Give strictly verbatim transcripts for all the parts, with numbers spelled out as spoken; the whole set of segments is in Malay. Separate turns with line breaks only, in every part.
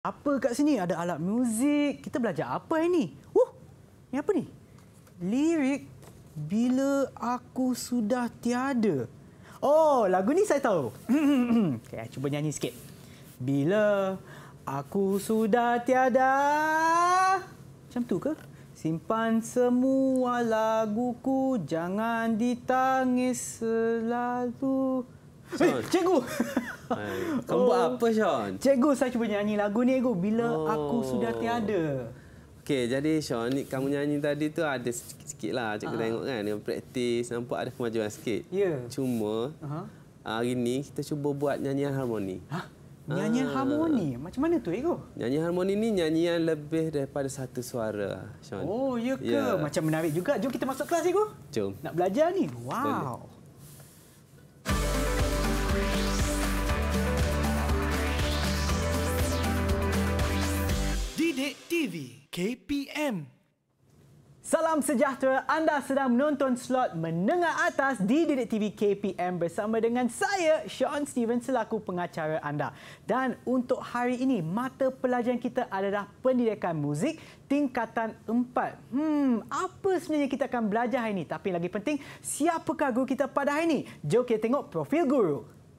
Apa kat sini? Ada alat muzik. Kita belajar apa ini? Uh, ni apa ni? Lirik Bila Aku Sudah Tiada. Oh, lagu ni saya tahu. Okay, cuba nyanyi sikit. Bila aku sudah tiada. Macam tu ke? Simpan semua laguku, jangan ditangis selalu. Eh, cikgu!
Hai. Kamu oh. buat apa, Sean?
Cikgu, saya cuba nyanyi lagu ni, cikgu. Bila oh. Aku Sudah Tiada.
Okey, jadi Sean, ni kamu nyanyi tadi tu ada sikit-sikit lah. Cikgu uh-huh. tengok kan, dengan praktis, nampak ada kemajuan sikit.
Ya. Yeah.
Cuma, uh-huh. hari ni kita cuba buat nyanyian harmoni.
Hah? Nyanyian ah. harmoni? Macam mana tu, cikgu?
Nyanyian harmoni ni nyanyian lebih daripada satu suara, Sean.
Oh, ya ke? Yeah. Macam menarik juga. Jom kita masuk kelas, cikgu.
Jom.
Nak belajar ni? Wow. Boleh.
Didik T V K P M.
Salam sejahtera, anda sedang menonton slot menengah atas di Didik T V K P M bersama dengan saya, Sean Steven, selaku pengacara anda. Dan untuk hari ini, mata pelajaran kita adalah pendidikan muzik tingkatan empat. Hmm, apa sebenarnya kita akan belajar hari ini? Tapi lagi penting, siapakah guru kita pada hari ini? Jom kita tengok profil guru.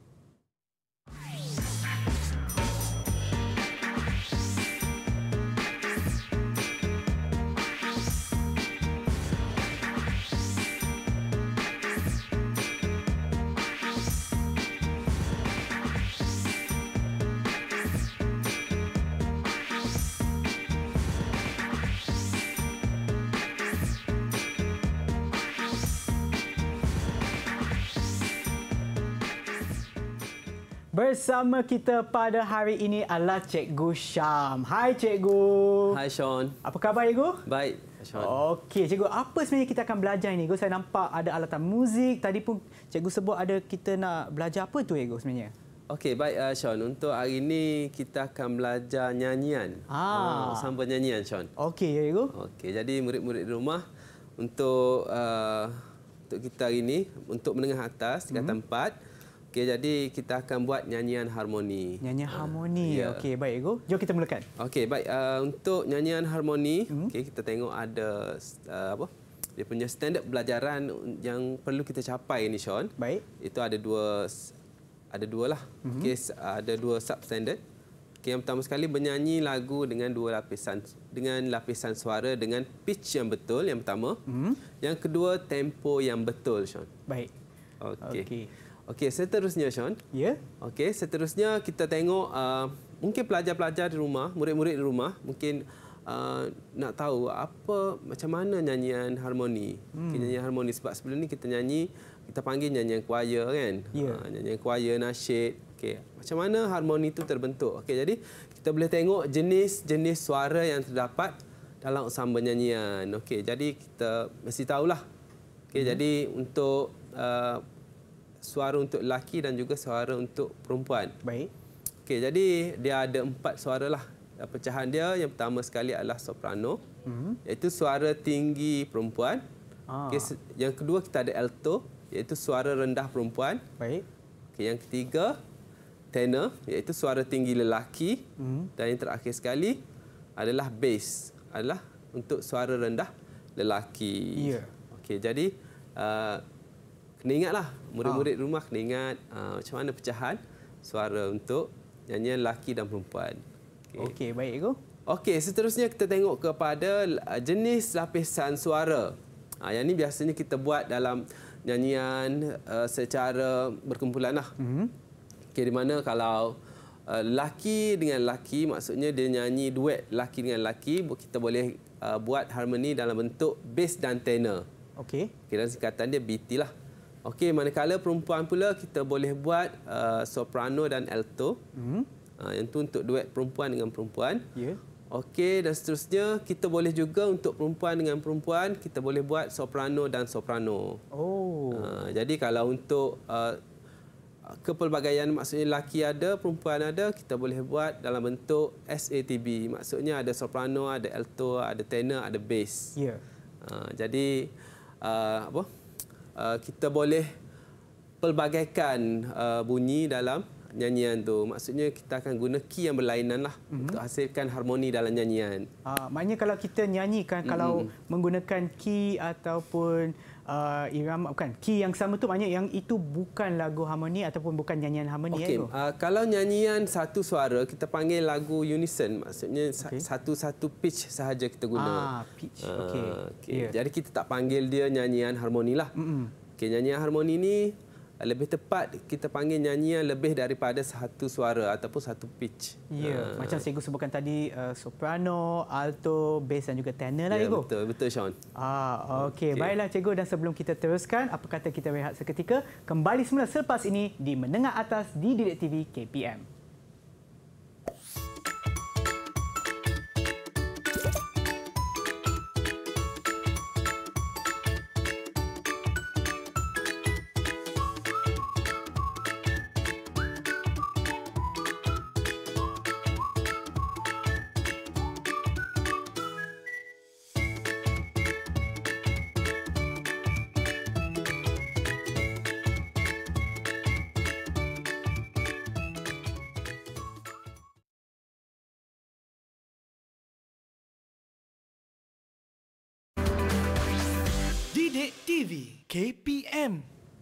Bersama kita pada hari ini adalah Cikgu Syam. Hai Cikgu.
Hai Sean.
Apa khabar Cikgu?
Baik Sean.
Okey Cikgu, apa sebenarnya kita akan belajar ini? Cikgu, saya nampak ada alatan muzik. Tadi pun Cikgu sebut ada kita nak belajar apa tu Cikgu sebenarnya?
Okey, baik uh, Sean. Untuk hari ini kita akan belajar nyanyian.
Ah,
uh, sambal nyanyian Sean.
Okey ya Cikgu.
Okey, jadi murid-murid di rumah untuk uh, untuk kita hari ini untuk menengah atas tingkatan hmm. empat. Okey, jadi kita akan buat nyanyian harmoni.
Nyanyian harmoni. Uh, ya. Okey, baik Cikgu. Jom kita mulakan.
Okey, baik. Uh, untuk nyanyian harmoni, hmm. okey, kita tengok ada uh, apa? Dia punya standard pelajaran yang perlu kita capai ni, Sean.
Baik.
Itu ada dua ada dua lah. Hmm. Okey, ada dua substandard. Okey, yang pertama sekali bernyanyi lagu dengan dua lapisan dengan lapisan suara dengan pitch yang betul yang pertama. Hmm. Yang kedua tempo yang betul, Sean.
Baik.
Okey. Okey. Okey, seterusnya Sean.
Ya. Yeah.
Okey, seterusnya kita tengok uh, mungkin pelajar-pelajar di rumah, murid-murid di rumah mungkin uh, nak tahu apa macam mana nyanyian harmoni. Hmm. Okay, nyanyian harmoni sebab sebelum ni kita nyanyi, kita panggil nyanyian choir kan.
Yeah.
Uh, nyanyian choir, nasyid. Okey, macam mana harmoni itu terbentuk? Okey, jadi kita boleh tengok jenis-jenis suara yang terdapat dalam ensemble nyanyian. Okey, jadi kita mesti tahulah. Okey, hmm. jadi untuk uh, suara untuk lelaki dan juga suara untuk perempuan.
Baik.
Okey, jadi dia ada empat suara lah. Pecahan dia yang pertama sekali adalah soprano, mm-hmm. iaitu suara tinggi perempuan. Ah. Okey, yang kedua kita ada alto, iaitu suara rendah perempuan.
Baik.
Okey, yang ketiga tenor, iaitu suara tinggi lelaki. Mm-hmm. Dan yang terakhir sekali adalah bass, adalah untuk suara rendah lelaki.
Ya. Yeah.
Okey, jadi uh, kena ingatlah, murid-murid rumah kena ingat uh, macam mana pecahan suara untuk nyanyian lelaki dan perempuan.
Okey, okay, baik Cikgu.
Okey, seterusnya kita tengok kepada jenis lapisan suara. Uh, yang ni biasanya kita buat dalam nyanyian uh, secara berkumpulan lah. Mm-hmm. Okey, di mana kalau uh, lelaki dengan lelaki, maksudnya dia nyanyi duet lelaki dengan lelaki, kita boleh uh, buat harmoni dalam bentuk bass dan tenor.
Okey.
Okay, dan singkatan dia B T lah. Okey, manakala perempuan pula kita boleh buat uh, soprano dan alto. Mm-hmm. Uh, yang tu untuk duet perempuan dengan perempuan.
Ya. Yeah.
Okey, dan seterusnya kita boleh juga untuk perempuan dengan perempuan kita boleh buat soprano dan soprano.
Oh.
Uh, jadi kalau untuk uh, kepelbagaian maksudnya lelaki ada, perempuan ada, kita boleh buat dalam bentuk S A T B. Maksudnya ada soprano, ada alto, ada tenor, ada bass.
Ya. Yeah.
Uh, jadi uh, apa? Uh, kita boleh pelbagaikan uh, bunyi dalam nyanyian tu. Maksudnya kita akan guna key yang berlainan lah mm-hmm. untuk hasilkan harmoni dalam nyanyian.
Uh, maknanya kalau kita nyanyikan, mm-hmm. kalau menggunakan key ataupun uh, irama, bukan, key yang sama tu maknanya yang itu bukan lagu harmoni ataupun bukan nyanyian harmoni.
Okey,
ya,
uh, kalau nyanyian satu suara, kita panggil lagu unison. Maksudnya okay. satu-satu pitch sahaja kita guna.
Ah, pitch. Uh, Okey.
Okay. Yeah. Jadi kita tak panggil dia nyanyian harmoni lah. Mm-hmm. Okey, nyanyian harmoni ni lebih tepat kita panggil nyanyian lebih daripada satu suara ataupun satu pitch.
Ya, yeah. uh, macam cikgu sebutkan tadi, uh, soprano, alto, bass dan juga tenor lah,
yeah,
cikgu.
Betul, betul Sean.
Ah, okey. Okay. Baiklah cikgu, dan sebelum kita teruskan, apa kata kita rehat seketika, kembali semula selepas ini di Menengah Atas di Didik T V K P M.
Didik T V K P M.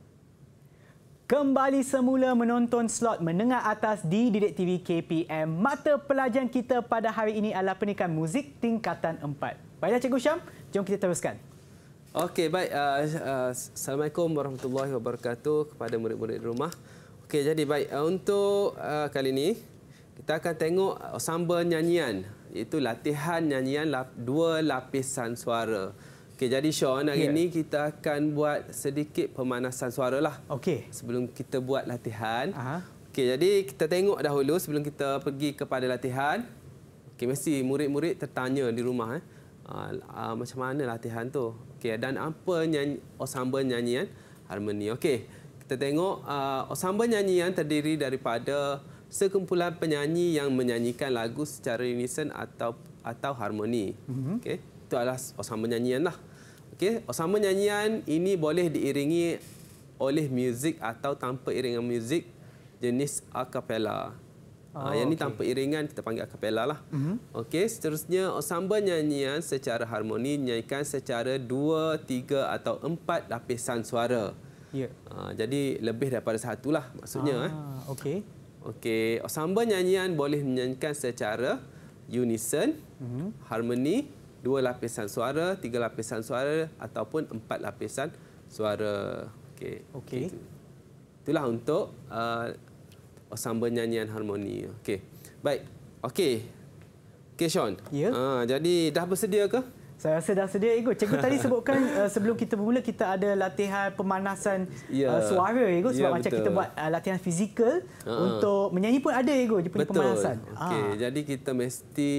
Kembali semula menonton slot Menengah Atas di Didik T V K P M. Mata pelajaran kita pada hari ini adalah pendidikan muzik tingkatan empat. Baiklah Cikgu Syam, jom kita teruskan.
Okey, baik. Uh, uh, Assalamualaikum warahmatullahi wabarakatuh kepada murid-murid di rumah. Okey, jadi baik. Uh, untuk uh, kali ini, kita akan tengok ensemble nyanyian, iaitu latihan nyanyian lap, dua lapisan suara. Okey, jadi Sean, hari yeah. ini kita akan buat sedikit pemanasan suara lah.
Okey.
Sebelum kita buat latihan.
Aha.
Okey, jadi kita tengok dahulu sebelum kita pergi kepada latihan. Okey, mesti murid-murid tertanya di rumah eh. Uh, uh, macam mana latihan tu? Okey, dan apa nyanyi, ensemble nyanyian harmoni. Okey, kita tengok uh, ensemble nyanyian terdiri daripada sekumpulan penyanyi yang menyanyikan lagu secara unison atau atau harmoni. Mm-hmm. Okey, itu adalah ensemble nyanyian lah. Okey, ensemble nyanyian ini boleh diiringi oleh muzik atau tanpa iringan muzik jenis a cappella. Oh, uh, yang okay. ni tanpa iringan kita panggil a cappella lah. Mm-hmm. Okey, seterusnya ensemble nyanyian secara harmoni nyanyikan secara dua, tiga atau empat lapisan suara. Ya. Yeah. Uh, jadi lebih daripada satu lah maksudnya. Ah, eh.
Okey.
Okey, ensemble nyanyian boleh menyanyikan secara unison, mm-hmm. harmoni, dua lapisan suara, tiga lapisan suara ataupun empat lapisan suara. Okey.
Okey.
Itu. Itulah untuk uh, ensemble nyanyian harmoni. Okey. Baik. Okey. Okey Sean.
Ya.
Uh, jadi dah bersedia ke?
Saya rasa dah sedia, Ego. Cikgu tadi sebutkan uh, sebelum kita bermula kita ada latihan pemanasan
ya.
uh, suara, Ego. Sebab
ya,
macam
betul.
kita buat uh, latihan fizikal uh-huh. untuk menyanyi pun ada, Ego. Dia punya
betul.
pemanasan.
Okey. Ah. Jadi kita mesti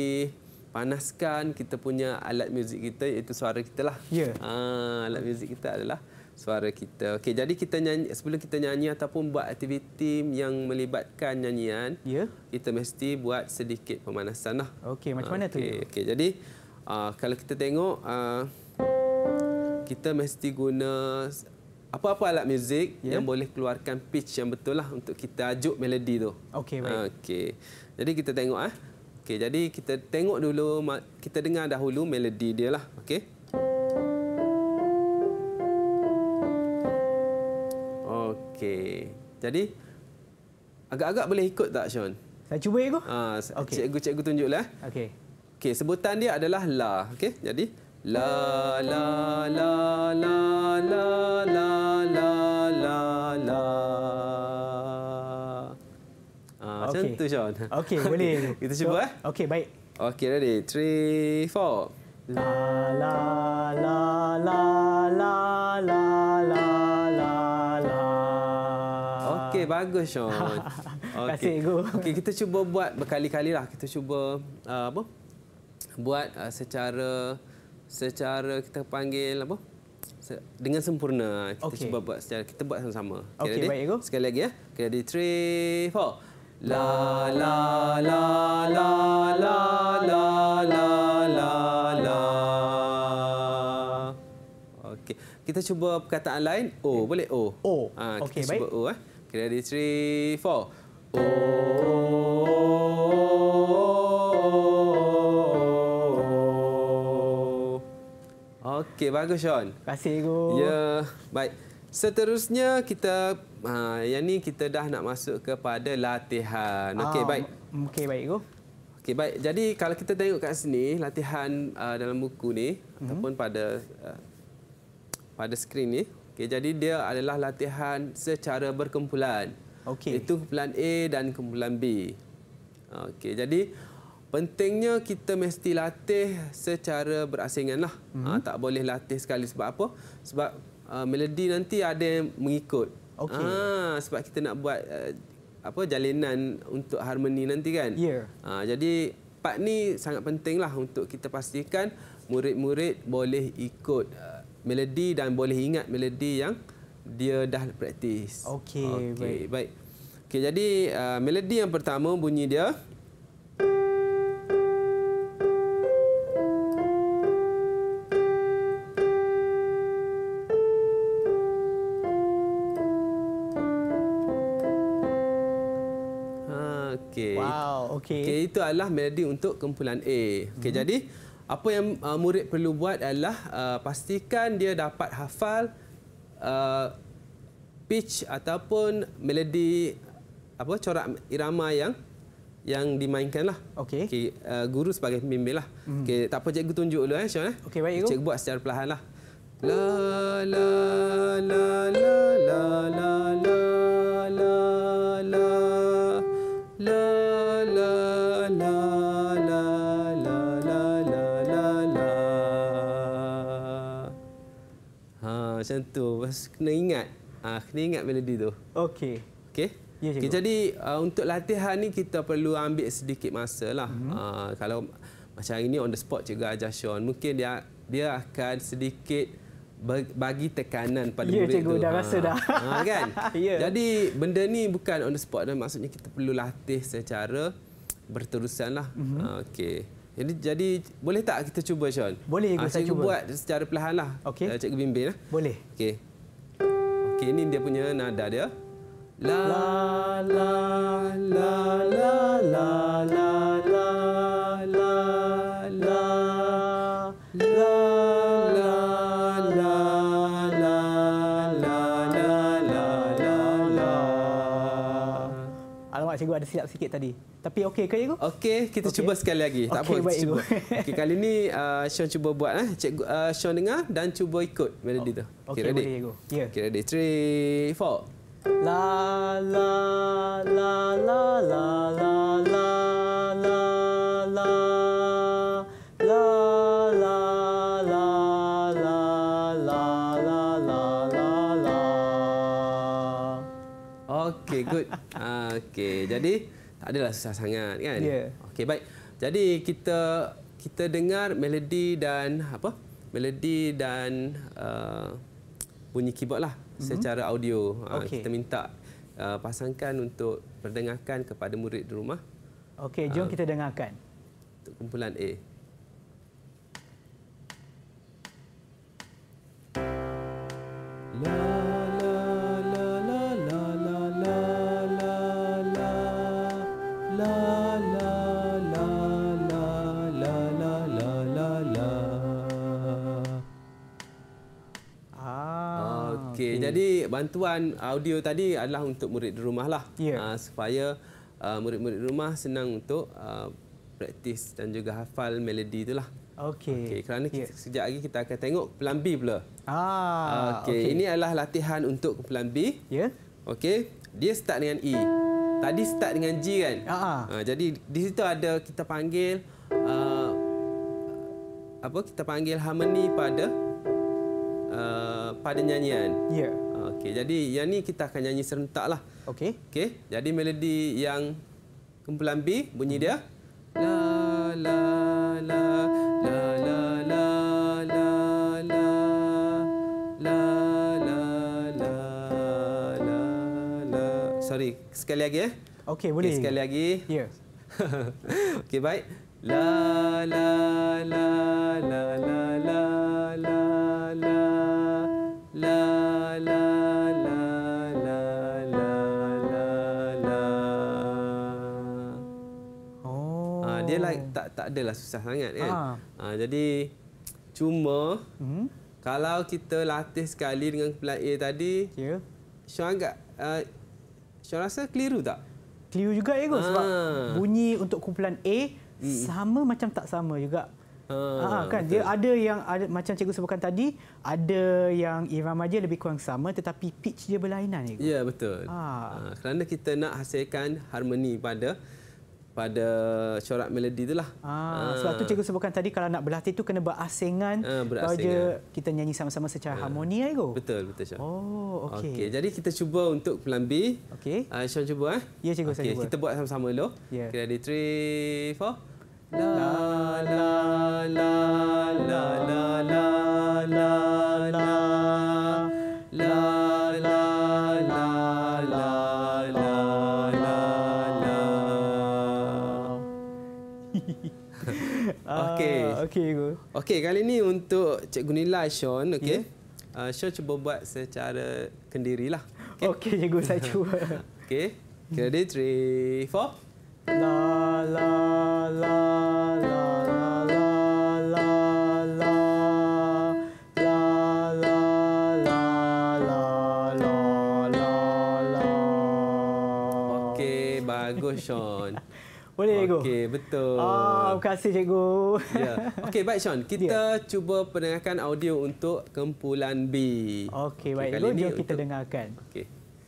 panaskan kita punya alat muzik kita, iaitu suara kita lah.
Ya.
Ah, alat muzik kita adalah suara kita. Okey, jadi kita nyanyi, sebelum kita nyanyi ataupun buat aktiviti yang melibatkan nyanyian, ya. kita mesti buat sedikit pemanasan lah.
Okey, macam mana
okay.
tu?
Okey, jadi uh, kalau kita tengok, uh, kita mesti guna apa-apa alat muzik ya. yang boleh keluarkan pitch yang betul lah untuk kita ajuk melodi tu.
Okey, baik.
Okey, jadi kita tengok ah. Okey, jadi kita tengok dulu, kita dengar dahulu melodi dia lah. Okey. Okey. Jadi agak-agak boleh ikut tak Sean?
Saya cuba Cikgu.
Ah,
okay.
cikgu-cikgu tunjuklah.
Okey.
Okey, sebutan dia adalah la. Okey. Jadi la la la la la la la la la. Ah, macam
okay.
tu Sean.
Okey, boleh.
Kita cuba eh.
Okey, baik.
Okey, ready. three, four.
La la la la la la la la la.
Okey, bagus Sean.
Terima kasih, Cikgu.
Okey, kita cuba buat berkali-kali lah. Kita cuba uh, apa? Buat uh, secara secara kita panggil apa? Dengan sempurna. Kita okay. cuba buat secara kita buat sama-sama.
Okey, okay, baik, Cikgu.
Sekali lagi ya. Okay, ready. three, four. La la la la la la la la la. Okey, kita cuba perkataan lain. O, boleh O.
O.
Ha,
okey,
kita
baik.
cuba O eh. Okay, ready, three, four. Oh. Okey, bagus Sean.
Terima kasih, Cikgu.
Ya, baik. Seterusnya kita ha, yang ni kita dah nak masuk kepada latihan. Okey,
Ah,
baik.
m- Okey, baik, Cikgu.
Okey, baik. Jadi kalau kita tengok kat sini latihan uh, dalam buku ni mm-hmm. ataupun pada uh, pada skrin ni. Okey, jadi dia adalah latihan secara berkumpulan.
Okey.
Itu kumpulan A dan kumpulan B. Okey, jadi pentingnya kita mesti latih secara berasingan lah. Mm-hmm. Ha, tak boleh latih sekali sebab apa? Sebab uh, melodi nanti ada yang mengikut.
Okey.
Ha, sebab kita nak buat uh, apa jalinan untuk harmoni nanti kan.
Ya.
Ha, jadi part ni sangat pentinglah untuk kita pastikan murid-murid boleh ikut uh, melodi dan boleh ingat melodi yang dia dah praktis.
Okey,
Okey,
baik.
baik. Okey, jadi uh, melodi yang pertama bunyi dia Okey.
Wow, okey.
Okey, itu adalah melodi untuk kumpulan A. Okey, hmm. jadi apa yang uh, murid perlu buat adalah uh, pastikan dia dapat hafal uh, pitch ataupun melodi apa corak irama yang yang dimainkanlah.
Okey.
Okey, uh, guru sebagai pembimbing lah. Hmm. Okey, tak apa cikgu tunjuk dulu eh, Sean eh.
Okey, baik, Cikgu.
Cikgu buat secara perlahan lah. La la la la la la la la la la la la la la la la la la. Ha, macam tu. Bas kena ingat. Ah, ha, kena ingat melodi tu.
Okey.
Okey.
Ya,
Okay,
cikgu.
jadi uh, untuk latihan ni kita perlu ambil sedikit masa lah. Mm-hmm. Uh, kalau macam hari ni on the spot cikgu ajar Sean, mungkin dia dia akan sedikit bagi tekanan pada
Ya,
murid
cikgu,
tu.
dah rasa dah.
Ha, kan?
Ya.
Jadi benda ni bukan on the spot dan maksudnya kita perlu latih secara berterusan lah. Mm-hmm. Uh, Okey. Jadi jadi boleh tak kita cuba Sean?
Boleh, cikgu,
Ah,
saya
cikgu
cuba.
buat secara perlahan lah.
Okey.
Uh, cikgu bimbing lah.
Boleh.
Okey. Okey, ini dia punya nada dia. La la la la la la la la la la la la la la la.
Alamak, cikgu ada silap sikit tadi. Tapi okey ke, cikgu?
Okey, kita
Okey.
cuba sekali lagi. Tak
Okey,
apa,
baik,
kita cuba.
cikgu.
Okey, kali ni uh, Sean cuba buat eh. Cikgu uh, Sean dengar dan cuba ikut melodi tu.
Okey,
ready?
boleh, cikgu. Ya.
Okey, ready. three, four.
La la la la la la la la la la la la la la la la la.
Okey, good. Ah, okey. Jadi tak adalah susah sangat kan?
Ya.
Okey, baik. Jadi kita kita dengar melodi dan apa? Melodi dan uh, bunyi keyboard lah mm-hmm. secara audio. Ah,
Okey.
kita minta uh, pasangkan untuk perdengarkan kepada murid di rumah
Okey, jom kita dengarkan.
untuk kumpulan A. La la la la la la la la la la la la la la la la la la.
Ah.
Okey, jadi bantuan audio tadi adalah untuk murid di rumah lah.
Ya.
Ah, supaya uh, murid-murid di rumah senang untuk uh, praktis dan juga hafal melodi itulah.
Okey.
Okey, kerana
Ya.
kita, sekejap lagi kita akan tengok kumpulan B pula.
Ah.
Okey, ini adalah latihan untuk kumpulan B.
Ya.
Okey, dia start dengan E. Tadi start dengan G kan?
Ah.
Ha, jadi di situ ada kita panggil uh, apa? Kita panggil harmoni pada uh, pada nyanyian.
Ya.
Okey, jadi yang ni kita akan nyanyi serentak lah.
Okey.
Okey, jadi melodi yang kumpulan B bunyi dia la la la la la la la la la la la la la. Sorry, sekali lagi eh.
Okey, boleh.
Okay, sekali lagi.
Ya.
Okey, baik. La la la la la la la la la la la la la la la. tak adalah susah sangat kan.
Ha.
Ha, jadi cuma
Hmm.
kalau kita latih sekali dengan kumpulan A tadi,
Ya.
Sean agak uh, Sean rasa keliru tak?
Keliru juga Ego sebab
Ah.
bunyi untuk kumpulan A sama macam tak sama juga.
Ha,
Ah, kan
betul.
dia ada yang ada macam cikgu sebutkan tadi, ada yang irama dia lebih kurang sama tetapi pitch dia berlainan Ego.
Ya, betul.
Ah.
Ha, kerana kita nak hasilkan harmoni pada pada corak melodi itulah.
Ah, sebab tu cikgu sebutkan tadi kalau nak berlatih tu kena berasingan
Ah,
baru
berasingan.
je kita nyanyi sama-sama secara harmoni Ego.
Betul, betul Sean.
Oh, okey.
Okey, jadi kita cuba untuk plan B.
Okey.
Uh, Sean cuba eh.
Ya, cikgu, saya
Okey,
cuba.
kita buat sama-sama dulu.
Ya.
Okay, ready, three, four. La la la la la la la la la la la la la la la la. Okey.
Ah, okey Ego.
Okey, kali ni untuk Cikgu Nilai Sean, okey. Uh, Sean cuba buat secara kendirilah.
Okey, cikgu saya cuba.
Okey. Okay, ready, three, four.
La la la la la la la la la la la la la la.
Okey, bagus Sean.
Boleh Ego?
Okey, betul.
Ah, terima kasih cikgu.
Ya. Okey, baik Sean. Kita cuba pendengarkan audio untuk kumpulan B.
Okey, baik
kali
Ego,
ni
jom kita
untuk-
dengarkan.
Okey.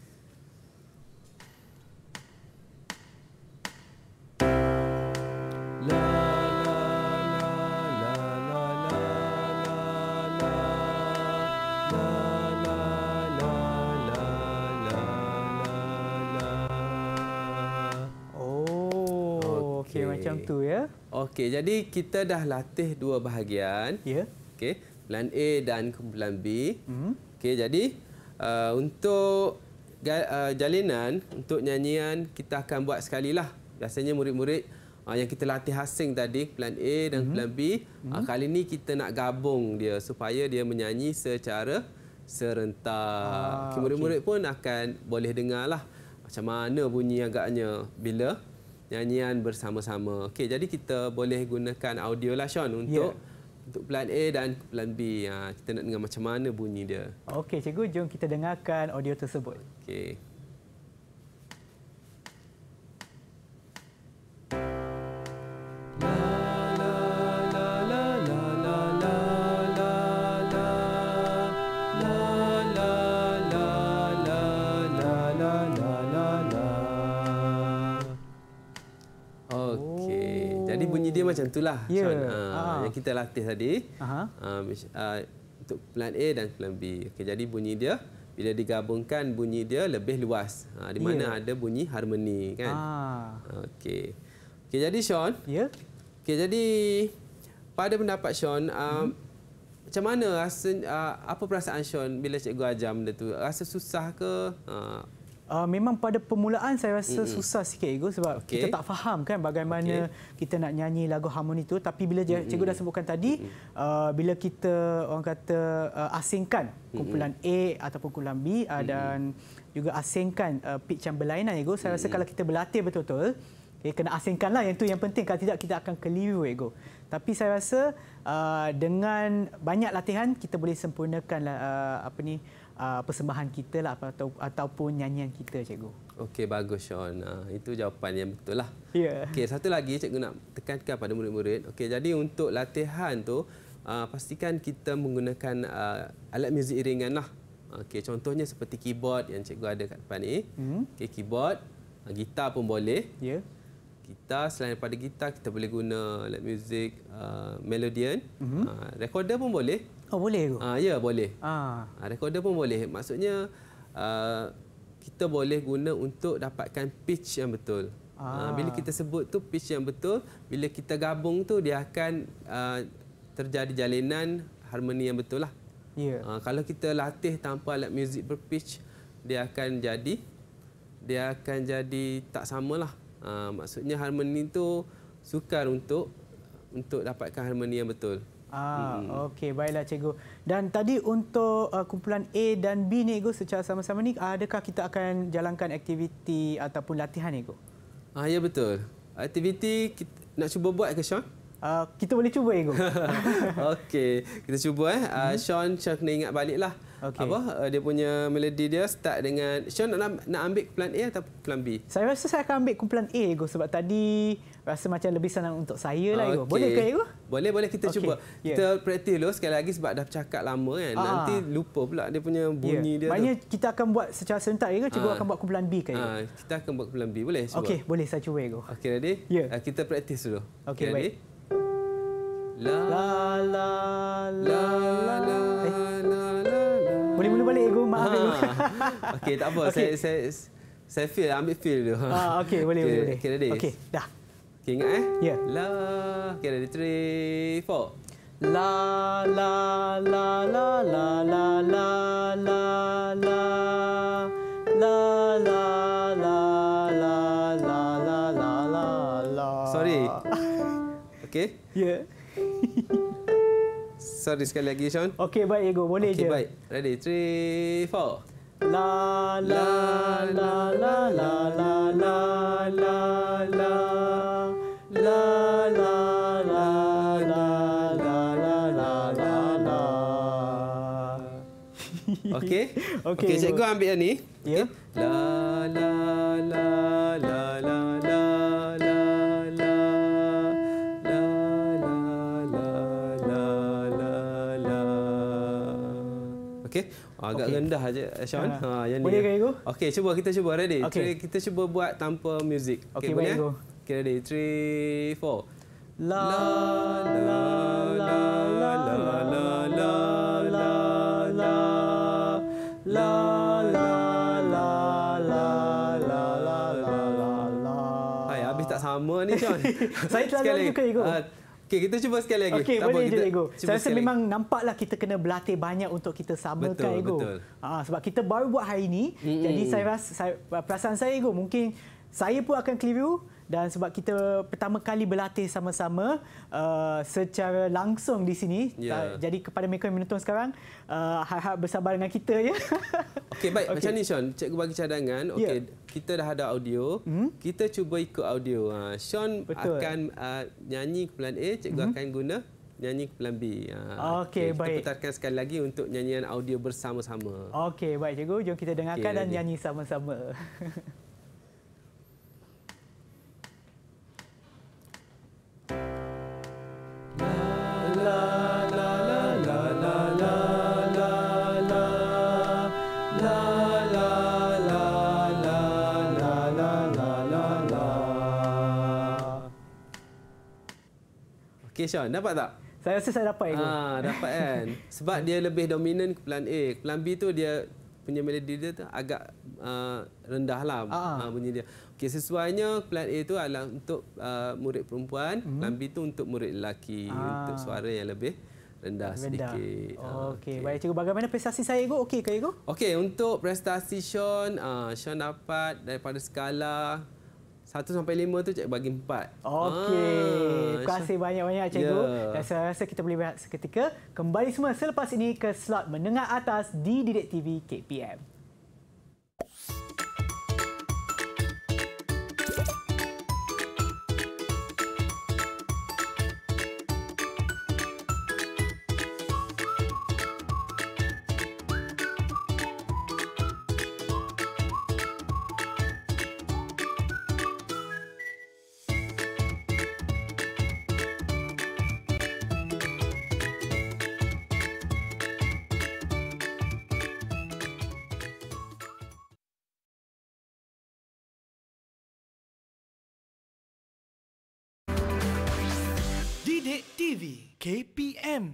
Oh, okey
Okey.
macam tu ya.
Okey, jadi kita dah latih dua bahagian.
Ya.
Okey, kumpulan A dan kumpulan B.
Hmm.
Okey, jadi uh, untuk ga- uh, jalinan untuk nyanyian kita akan buat sekali lah. Biasanya murid-murid uh, yang kita latih asing tadi, kumpulan A dan kumpulan B, uh, kali ni kita nak gabung dia supaya dia menyanyi secara serentak.
Ah,
Okay, murid-murid pun akan boleh dengar lah macam mana bunyi agaknya bila nyanyian bersama-sama. Okey, jadi kita boleh gunakan audio lah Sean untuk
Ya.
untuk plan A dan plan B. Ha, kita nak dengar macam mana bunyi dia.
Okey cikgu, jom kita dengarkan audio tersebut.
Okey. Okey. Jadi bunyi dia macam itulah.
Ya.
Sean. Ha,
Ah.
yang kita latih tadi.
Aha.
Uh, uh, untuk plan A dan plan B. Okey, jadi bunyi dia bila digabungkan bunyi dia lebih luas. Ha, di mana
Ya.
ada bunyi harmoni kan.
Ah.
Okey. Okey, jadi Sean,
Ya.
okey, jadi pada pendapat Sean, uh, hmm. macam mana rasa uh, apa perasaan Sean bila cikgu ajar benda tu? Rasa susah ke? Uh,
Uh, memang pada permulaan saya rasa mm-hmm. susah sikit Ego sebab
Okey.
kita tak faham kan bagaimana okay. kita nak nyanyi lagu harmoni tu, tapi bila mm-hmm. cikgu dah sebutkan tadi mm-hmm. uh, bila kita orang kata uh, asingkan kumpulan mm-hmm. A ataupun kumpulan B uh, mm-hmm. dan juga asingkan uh, pitch yang berlainan Ego, saya rasa mm-hmm. kalau kita berlatih betul-betul, okay, kena asingkanlah, yang tu yang penting, kalau tidak kita akan keliru Ego. Tapi saya rasa uh, dengan banyak latihan kita boleh sempurnakan uh, apa ni Uh, persembahan kita lah atau ataupun nyanyian kita cikgu.
Okey, bagus Sean. Uh, itu jawapan yang betul lah.
Ya.
Okey, satu lagi cikgu nak tekankan pada murid-murid. Okey, jadi untuk latihan tu uh, pastikan kita menggunakan uh, alat muzik iringan lah. Okey, contohnya seperti keyboard yang cikgu ada kat depan ni.
Hmm.
Okey, keyboard, uh, gitar pun boleh.
Ya.
Gitar, selain daripada gitar kita boleh guna alat muzik uh, melodian.
Mhm.
Uh, recorder pun boleh.
Oh boleh ke?
Ah, ya, boleh.
Ah.
Ha, recorder pun boleh. Maksudnya uh, kita boleh guna untuk dapatkan pitch yang betul.
Ah.
Ha, bila kita sebut tu pitch yang betul, bila kita gabung tu dia akan uh, terjadi jalinan harmoni yang betul lah.
Ya.
Ha, kalau kita latih tanpa alat muzik berpitch, dia akan jadi dia akan jadi tak samalah. Ha, maksudnya harmoni tu sukar untuk untuk dapatkan harmoni yang betul.
Ah, hmm. okey, baiklah cikgu. Dan tadi untuk uh, kumpulan A dan B ni Ego secara sama-sama ni, adakah kita akan jalankan aktiviti ataupun latihan Ego?
Ah, ya betul. Aktiviti kita nak cuba buat ke Sean?
Uh, kita boleh cuba, Ego.
Okey, kita cuba eh. Uh, Sean, Sean kena ingat baliklah.
Okey.
Apa uh, dia punya melodi dia start dengan Sean nak nak ambil kumpulan A atau kumpulan B?
Saya rasa saya akan ambil kumpulan A, Ego, sebab tadi rasa macam lebih senang untuk saya lah, Ego.
Okey.
Boleh ke, Ego?
Boleh, boleh kita
Okey,
cuba.
yeah.
Kita praktis dulu sekali lagi sebab dah bercakap lama kan.
Ah.
Nanti lupa pula dia punya bunyi
yeah.
dia
Maknanya
tu.
kita akan buat secara serentak, Ego. Cuba
Ah.
akan buat kumpulan B ke, Ego?
Ah, kita akan buat kumpulan B. Boleh cuba?
Okey, boleh saya cuba, Ego.
Okey, ready?
Ya.
Uh, kita praktis dulu.
Okey,
ready?
baik.
La
La la
la
la
la
Eh,
la la la.
boleh mula balik, Ego. Maaf, Ego.
Okey, tak apa.
Okey.
Saya saya saya feel, ambil feel dulu.
Ah, okey, boleh,
Okey,
boleh, boleh.
Okey, ready?
Okey, dah.
Okey, ingat eh?
Ya.
La. Okey, ready? three, four.
La la la la la la la la la la la la la la la la la la.
Sorry. Okey.
Ya.
Sorry sekali lagi, Sean.
Okey, baik, Ego. Boleh
Okey,
je.
baik. Ready? three, four.
La la la la la la la la la la la la la la la la la la.
Okey.
Okey,
Okey, cikgu
Ego.
ambil yang ni.
Ya.
La la la la la la la la la la la la la la. Okey, agak
Okey.
rendah aja, Sean.
Ha.
Ha, yang
Boleh
ni.
ke, Ego?
Okey, cuba kita cuba, ready.
Okey.
Three, kita cuba buat tanpa muzik.
Okey,
boleh?
baik, Ego.
Okey, ready. three, four.
La la la la la la la la la la la la la la la la.
Hai, habis tak sama ni, Sean.
Saya terlalu
Sekali.
juga, Ego.
Ah, Okey, kita cuba sekali lagi.
Okey,
Tak apa,
boleh je,
kita
Ego.
cuba
Saya rasa
sekali
memang nampaklah kita kena berlatih banyak untuk kita samakan,
Betul,
Ego.
betul.
Ha, sebab kita baru buat hari ini,
Mm-mm.
jadi saya rasa saya, perasaan saya, Ego, mungkin saya pun akan keliru. Dan sebab kita pertama kali berlatih sama-sama uh, secara langsung di sini,
Ya.
uh, jadi kepada mereka yang menonton sekarang, uh, harap bersabar dengan kita, ya.
Okey, baik.
Okey.
Macam ni, Sean. Cikgu bagi cadangan. Okey,
Ya.
kita dah ada audio.
Hmm?
Kita cuba ikut audio. Ha, Sean
Betul.
akan uh, nyanyi kumpulan A, cikgu
Hmm?
akan guna nyanyi kumpulan B. Ha,
Okey, baik.
Kita putarkan sekali lagi untuk nyanyian audio bersama-sama.
Okey, baik, Cikgu. Jom kita dengarkan
Okey,
dan
ready.
nyanyi sama-sama.
Okey, Sean. Dapat tak?
Saya rasa saya dapat, Ego.
Ah, dapat kan? Sebab dia lebih dominan kumpulan A. Kumpulan B tu dia punya melodi dia tu agak uh, rendah lah
Ah.
uh, bunyi dia. Okey, sesuainya kumpulan A tu adalah untuk uh, murid perempuan,
Mhm.
kumpulan B tu untuk murid lelaki,
Ah.
untuk suara yang lebih rendah,
Rendah.
sedikit. Ah,
Okey, baik, Cikgu. Bagaimana prestasi saya, Ego? Okey ke, Ego?
Okey, untuk prestasi Sean, uh, Sean dapat daripada skala satu sampai lima tu cikgu bagi empat.
Okey. Terima
Ah,
kasih banyak-banyak, Cikgu.
Ya.
Dan saya rasa kita boleh berehat seketika. Kembali semua selepas ini ke slot menengah atas di Didik T V K P M.
Didik T V K P M.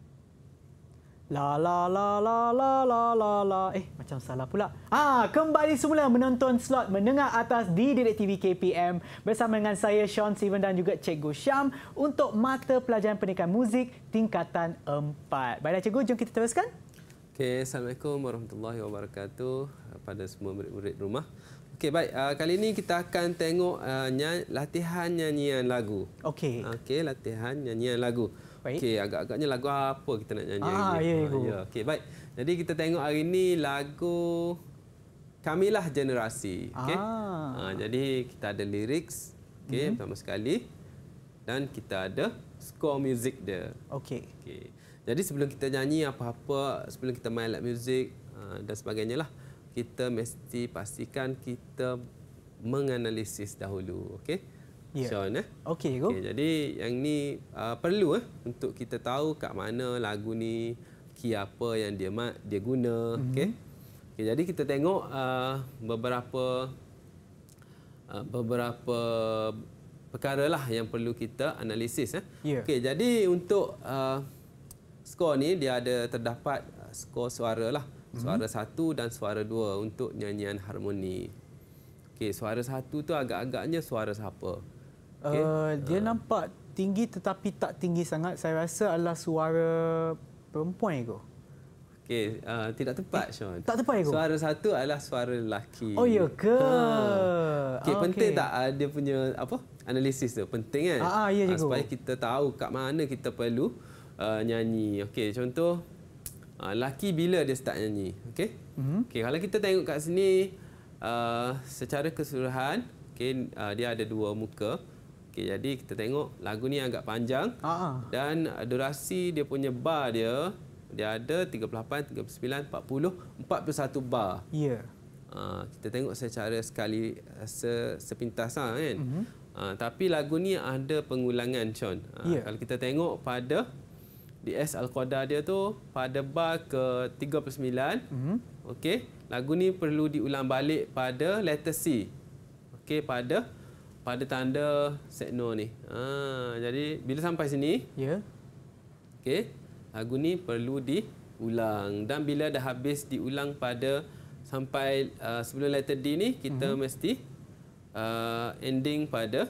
La la la la la la la la. Eh, macam salah pula. Ah, kembali semula menonton slot menengah atas di Didik T V K P M bersama dengan saya Sean Steven dan juga Cikgu Syam untuk mata pelajaran pendidikan muzik tingkatan empat. Baiklah, Cikgu, jom kita teruskan.
Okey, Assalamualaikum warahmatullahi wabarakatuh pada semua murid-murid rumah. Okey, baik. Uh, kali ini kita akan tengok uh, ny- latihan nyanyian lagu.
Okey.
Okey, latihan nyanyian lagu.
Baik.
Okey, agak-agaknya lagu apa kita nak nyanyi
Ah,
hari
ya,
ni?
Ibu.
ya. Okey, baik. Jadi kita tengok hari ini lagu Kamilah Generasi. Okey.
Ah.
Uh, jadi kita ada lyrics, okey,
Mhm.
pertama sekali. Dan kita ada skor muzik dia.
Okey.
Okey. Jadi sebelum kita nyanyi apa-apa, sebelum kita main alat muzik uh, dan sebagainya lah, kita mesti pastikan kita menganalisis dahulu. Okey?
Ya.
Sean, eh?
Okey, go.
Okay, jadi yang ni uh, perlu eh untuk kita tahu kat mana lagu ni, key apa yang dia dia guna, mm-hmm. okey. Okay, jadi kita tengok uh, beberapa uh, beberapa perkara lah yang perlu kita analisis eh.
Yeah.
Okey, jadi untuk uh, skor ni dia ada terdapat uh, skor suara lah. Suara mm-hmm. satu dan suara dua untuk nyanyian harmoni. Okey, suara satu tu agak-agaknya suara siapa?
Okay. Uh, dia uh. nampak tinggi tetapi tak tinggi sangat. Saya rasa adalah suara perempuan itu.
Okey, uh, tidak tepat, Sean.
Tak tepat itu.
Suara satu adalah suara lelaki.
Oh, ya ke?
Ha. Okey,
ah,
penting
okay.
tak uh, dia punya apa? Analisis tu penting kan?
Ah, ah, ya,
uh, supaya kita tahu kat mana kita perlu uh, nyanyi. Okey, contoh uh, lelaki bila dia start nyanyi. Okey. Mm-hmm. Okey, kalau kita tengok kat sini uh, secara keseluruhan, okey, uh, dia ada dua muka. Okey, jadi kita tengok lagu ni agak panjang
Ah.
dan durasi dia punya bar dia dia ada tiga puluh lapan, tiga puluh sembilan, empat puluh, empat puluh satu bar.
Ya. Yeah.
Uh, kita tengok secara sekali se, sepintas lah, kan. Mm-hmm. Uh, tapi lagu ni ada pengulangan, Sean. Uh, yeah. Kalau kita tengok pada D S Al-Qadar dia tu pada bar ke tiga puluh sembilan, mm-hmm. okey, lagu ni perlu diulang balik pada letter C. Okey, pada pada tanda sekno ni. Ha, jadi bila sampai sini,
ya. Yeah.
Okey, lagu ni perlu diulang dan bila dah habis diulang pada sampai uh, sebelum letter D ni kita mm-hmm. mesti uh, ending pada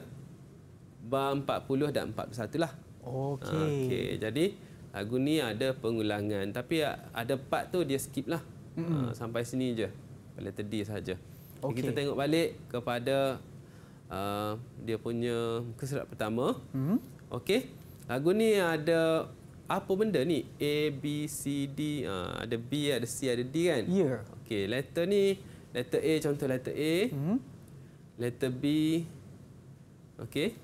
bar empat puluh dan empat puluh satu lah.
Okey.
Ha, okey, jadi lagu ni ada pengulangan tapi ada part tu dia skip lah. Mm-hmm. Uh, sampai sini je. Letter D saja. Okay. Kita tengok balik kepada Uh, dia punya muka surat pertama. Mm-hmm. Okey. Lagu ni ada apa benda ni? A, B, C, D. Uh, ada B, ada C, ada D kan?
Ya. Yeah.
Okey. Letter ni, letter A, contoh letter A. Mm-hmm. Letter B. Okey.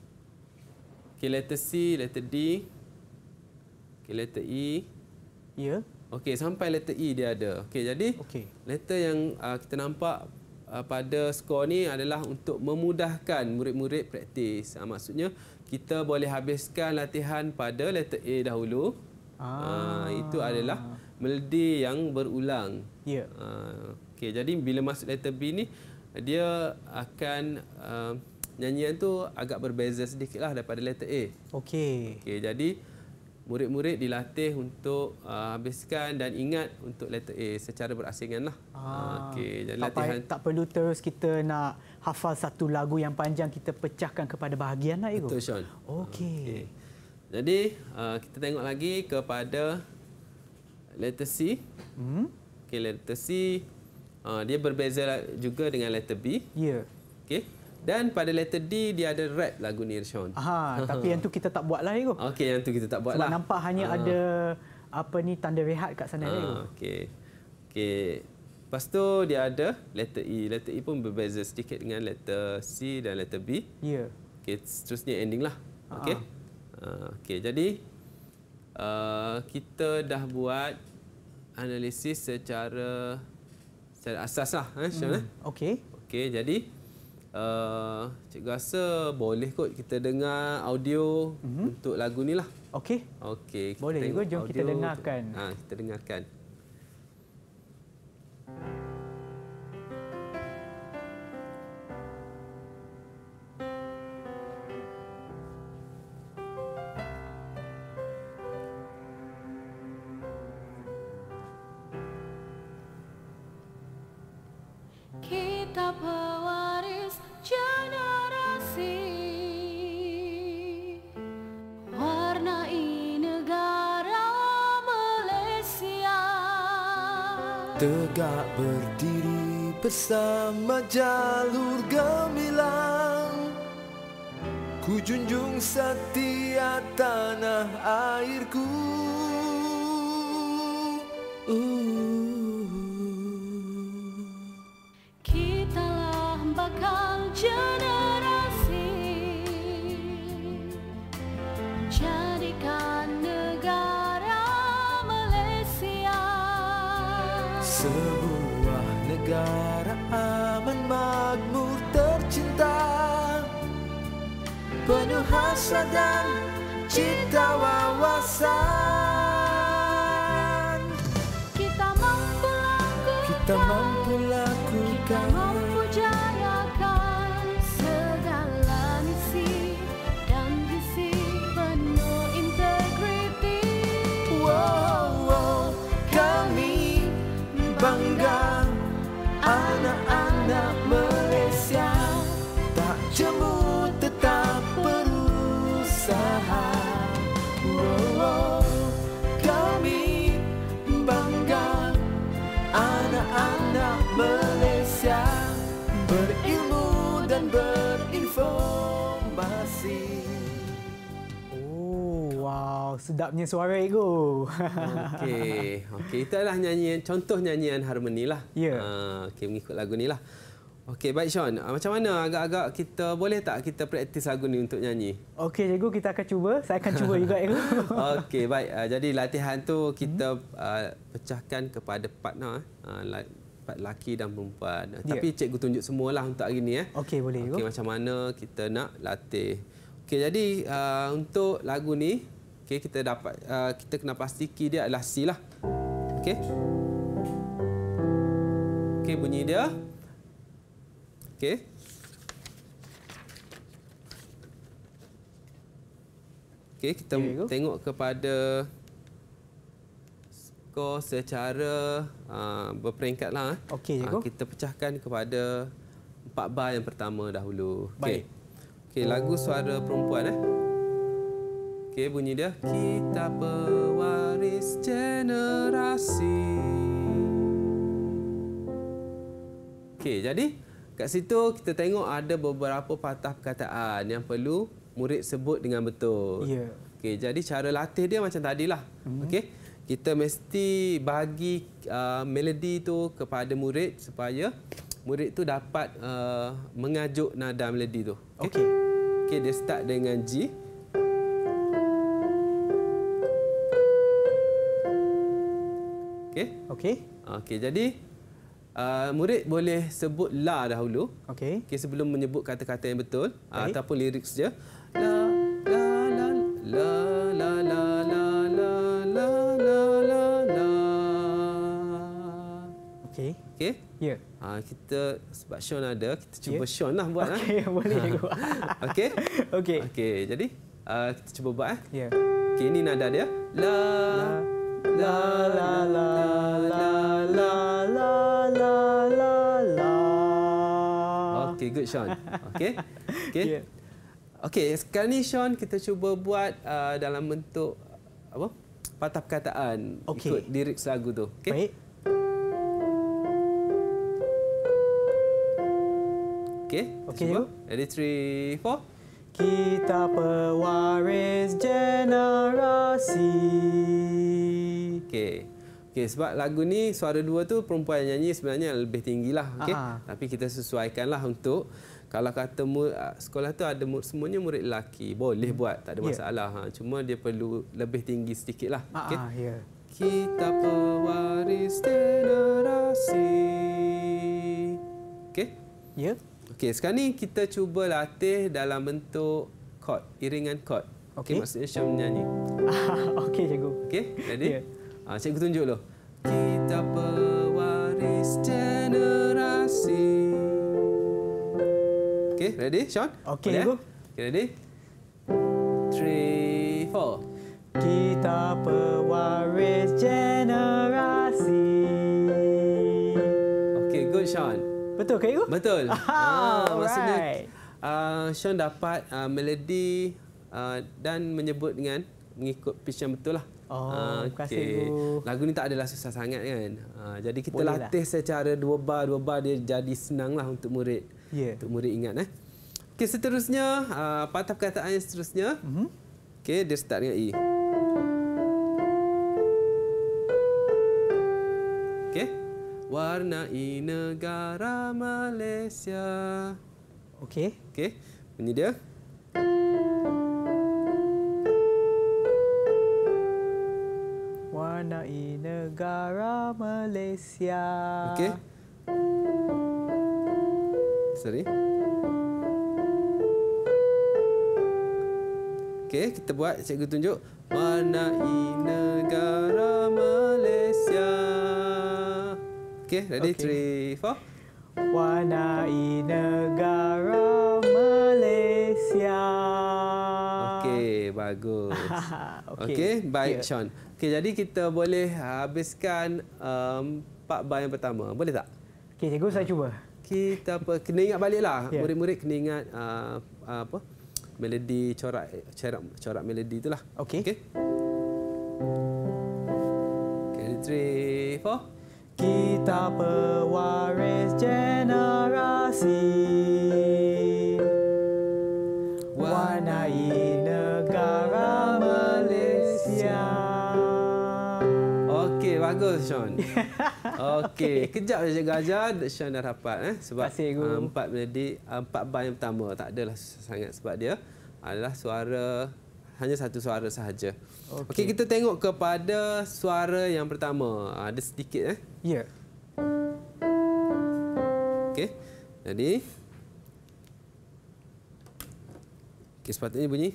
Okey, letter C, letter D. Okey, letter E.
Ya. Yeah.
Okey, sampai letter E dia ada. Okey, jadi
okay.
letter yang uh, kita nampak pada skor ni adalah untuk memudahkan murid-murid praktis. Ha, maksudnya kita boleh habiskan latihan pada letter A dahulu. Ah. Ha, itu adalah melodi yang berulang. Ya. Yeah. Ha, okay, jadi bila masuk letter B ni dia akan uh, nyanyian tu agak berbeza sedikitlah daripada letter A. Okey. Okey, jadi murid-murid dilatih untuk uh, habiskan dan ingat untuk letter A secara berasingan lah.
Ah,
okay.
tak, latihan... tak perlu terus kita nak hafal satu lagu yang panjang, kita pecahkan kepada bahagian lah itu.
Betul, Sean.
Okey. Okay.
Jadi uh, kita tengok lagi kepada letter C. Hmm? Okay, letter C uh, dia berbeza juga dengan letter B. Ya. Yeah. Okay. Dan pada letter D dia ada rap lagu ni, Sean.
Aha, tapi yang tu kita tak buat lah itu.
Okey, yang tu kita tak buat
Sebab
lah. Sebab
nampak hanya ha. ada apa ni tanda rehat kat sana itu.
Okey. Okey. Lepas tu dia ada letter E. Letter E pun berbeza sedikit dengan letter C dan letter B. Ya. Yeah. Okey, seterusnya ending lah. Okey. Uh, Okey, jadi uh, kita dah buat analisis secara secara asas lah, eh, Sean. Hmm. Okey. Okey, jadi Uh, cikgu rasa boleh kot kita dengar audio mm-hmm. untuk lagu ni lah. Okey. Okey.
Boleh juga, jom kita dengarkan.
Ha, kita dengarkan.
Kita pewaris generasi, warnai negara Malaysia.
Tegak berdiri bersama jalur gemilang, ku junjung setia tanah airku. uh.
Kitalah bakal generasi jadikan negara Malaysia
sebuah negara aman makmur tercinta, penuh hasrat dan cita wawasan.
Kita mampu lakukan,
Kita mampu
kita
lakukan
mampu jayakan segala misi dan visi penuh integriti.
wow, wow. Kami bangga anak-anak Malaysia, tak jemu tetap berusaha. Wow, wow. Kami bangga anak-anak Malaysia, berilmu dan berinformasi.
Oh, wow, sedapnya suara Ego.
Okey, okey, itu adalah nyanyian, contoh nyanyian harmoni lah.
Ya.
Uh, okey, mengikut lagu ni lah. Okey, baik Sean. Uh, macam mana agak-agak kita boleh tak kita praktis lagu ni untuk nyanyi?
Okey, Cikgu, kita akan cuba. Saya akan cuba juga, Cikgu.
Okey, baik. Uh, jadi latihan tu kita uh, pecahkan kepada partner, uh, part lelaki dan perempuan. Uh,
Ya.
Tapi cikgu tunjuk semualah untuk hari ni. Eh.
Okey, boleh, Cikgu.
Okey, macam mana kita nak latih. Okey, jadi uh, untuk lagu ni, okey, kita dapat uh, kita kena pastiki dia adalah C lah. Okey. Okey, bunyi dia. Okey. Okey, kita
Here we go.
tengok kepada skor secara uh, berperingkat lah.
Okey,
uh,
cikgu.
kita pecahkan kepada empat bar yang pertama dahulu. Okey.
Baik.
Okey, lagu suara perempuan eh. Okey, bunyi dia. Kita pewaris generasi. Okey, jadi kat situ kita tengok ada beberapa patah perkataan yang perlu murid sebut dengan betul.
Ya.
Okey, jadi cara latih dia macam tadilah. Hmm. Okey. Kita mesti bagi uh, melodi tu kepada murid supaya murid tu dapat uh, mengajuk nada melodi tu.
Okey.
Okey, dia start dengan G. Okey.
Okey.
Okey, jadi uh, murid boleh sebut la dahulu.
Okey.
Okey, sebelum menyebut kata-kata yang betul uh,
Baik.
ataupun lirik saja. La la la la la la la la la la la la.
Okey.
Okey?
Ya.
Ha, kita sebab Sean ada, kita cuba
Ya.
Sean lah buat.
Okey,
ha.
boleh, Cikgu.
Okey?
Okey.
Okey, jadi uh, kita cuba buat eh.
Ya.
Okey, ini nada dia. La
La la la la la la la la la.
Okey, good Sean. Okey. Okey.
Ya.
Okey, sekarang ni Sean kita cuba buat uh, dalam bentuk apa? Patah perkataan
Okey.
ikut lirik lagu tu. Okey.
Baik.
Okey.
Okey,
cuba.
cikgu.
Ready, three, four.
Kita pewaris generasi.
Okey. Okey, sebab lagu ni suara dua tu perempuan yang nyanyi sebenarnya lebih tinggilah, okey.
Ah.
Tapi kita sesuaikanlah untuk kalau kata mu- sekolah tu ada mu- semuanya murid lelaki, boleh hmm. buat, tak ada
Ya.
masalah. Ha, cuma dia perlu lebih tinggi sedikitlah,
Ah,
okey.
ah, ya.
Kita pewaris generasi. Okey.
Ya.
Okey, sekarang ni kita cuba latih dalam bentuk chord, iringan chord. Okey,
Okey.
maksudnya Syam menyanyi.
Okey, cikgu.
Okey, ready?
Ya.
Ah, cikgu tunjuk dulu. Kita pewaris generasi. Okey, ready, Sean?
Okey,
Boleh,
cikgu.
eh? Okey, ready? Three, four.
Kita pewaris generasi.
Okey, good, Sean.
Betul ke, cikgu?
Betul.
Ah,
maksudnya
alright.
uh, Sean dapat uh, melodi uh, dan menyebut dengan mengikut pitch yang betul lah.
Oh,
Ah,
terima kasih,
okey.
Ibu.
Lagu ni tak adalah susah sangat kan. Uh, jadi kita
Boleh
latih secara dua bar, dua bar dia jadi senang lah untuk murid.
Ya.
Untuk murid ingat. Eh. Okey, seterusnya, uh, patah perkataan yang seterusnya.
Mhm.
Okey, dia start dengan E. Okey. Warnai negara Malaysia.
Okey.
Okey, bunyi dia.
negara Malaysia.
Okey. Sorry. Okey, kita buat, cikgu tunjuk. Warnai negara Malaysia. Okey, ready?
Okey.
Three, four.
Warnai negara Malaysia.
Okey, bagus.
Okey.
Okey, baik
Ya.
Sean. Okey, jadi kita boleh habiskan um, empat bar yang pertama. Boleh tak?
Okey, cikgu saya cuba.
Kita apa, kena ingat baliklah.
Ya.
Murid-murid kena ingat uh, uh, apa? Melodi corak corak corak melodi itulah.
Okey.
Okey. Okay, three, four.
Kita pewaris generasi, warnai negara Malaysia.
Okey, bagus Sean. Okey, kejap je cikgu ajar, Sean dah dapat eh sebab
Terima kasih, Cikgu.
uh, empat melodi, uh, empat bar yang pertama tak adalah sangat sebab dia adalah suara hanya satu suara sahaja. Okey, okay, kita tengok kepada suara yang pertama. Ada sedikit eh.
Ya.
Okey. Jadi okey, sepatutnya bunyi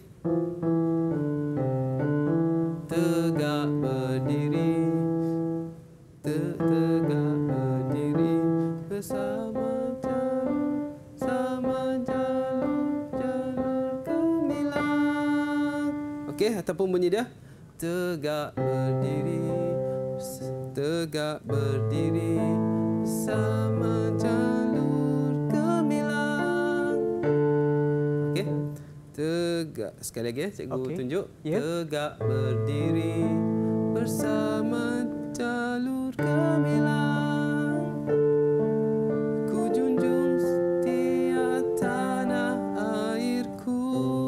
tegak berdiri, te- tegak berdiri bersama jalur, sama jalur, jalur gemilang. Okey, ataupun bunyi dia tegak berdiri, tegak berdiri bersama jalur gemilang. Okey. Tegak, sekali lagi eh, cikgu
Okey.
tunjuk.
Ya.
Tegak berdiri bersama jalur gemilang. Ku junjung setia tanah airku.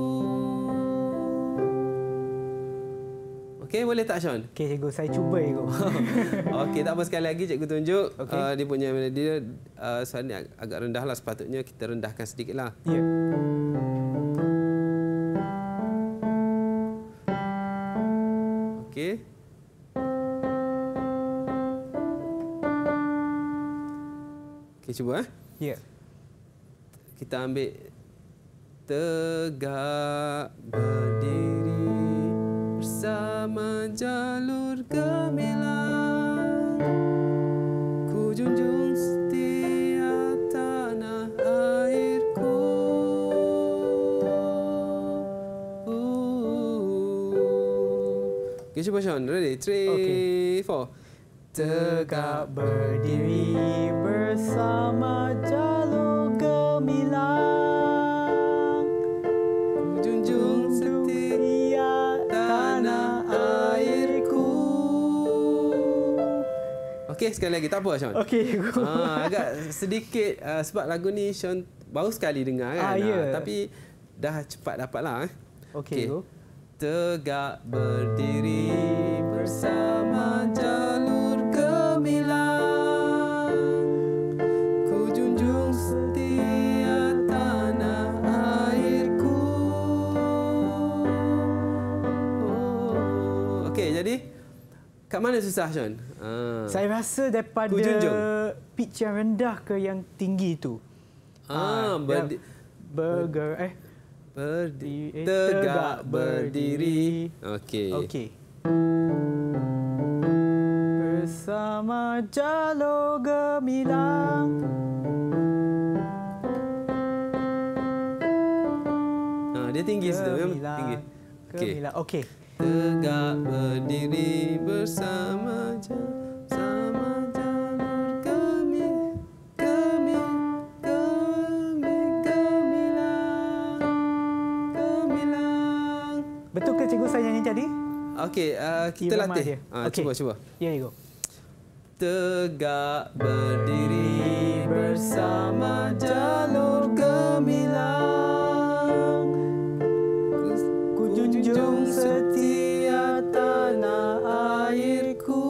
Okey, boleh tak Sean?
Okey, cikgu saya cuba cikgu.
Okey, tak apa, sekali lagi cikgu tunjuk.
Okey.
Uh, dia punya melodi dia uh, suara ni ag- agak rendah lah. Sepatutnya kita rendahkan sedikit lah.
Ya.
Okey. Okey, cuba eh.
Ya.
Kita ambil tegak berdiri bersama jalur gemilang. Ku junjung setia tanah airku. Okey, cuba Sean. Ready? Three,
Okey.
four.
Tegak berdiri bersama jalur gemilang,
Ku junjung setia tanah airku. Okey, sekali lagi. Tak apa Sean.
Okey, cikgu.
Ah, agak sedikit uh, sebab lagu ni Sean baru sekali dengar kan.
Ah, ya.
Ah, tapi dah cepat dapatlah eh.
Okey, cikgu.
Tegak berdiri bersama jalur gemilang. Ku junjung setia tanah airku. Oh. Okey, jadi kat mana susah Sean? Ah.
Saya rasa daripada
Ku junjung.
pitch yang rendah ke yang tinggi tu.
Ah, berdi-
burger eh
Berdi-
Eh,
tegak berdiri. Okey.
Okey. Bersama jalur gemilang.
Ha, dia tinggi situ, memang
Gemilang.
tinggi. Okey.
Gemilang. Okey.
Tegak berdiri bersama ja- sama jalur gemi gemi gemi gemilang gemilang.
Betul ke cikgu saya nyanyi tadi?
Okey, uh, kita
Irama
latih.
dia.
Ha,
Okey.
cuba cuba.
Ya, cikgu.
Tegak berdiri bersama jalur gemilang. Ku junjung setia tanah airku.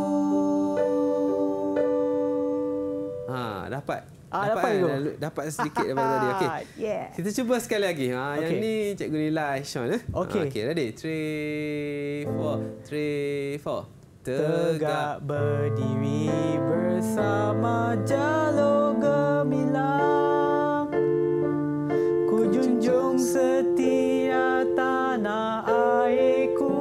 Ha, dapat.
Ah, dapat,
kan?
Ibu?
Dapat sedikit daripada tadi. Okey.
Yeah.
Kita cuba sekali lagi. Ha, yang
Okey.
ni cikgu nilai Sean eh.
Okey.
Ha, okey, ready? Three, four. Three, four.
Tegak berdiri bersama jalur gemilang, ku junjung setia tanah airku.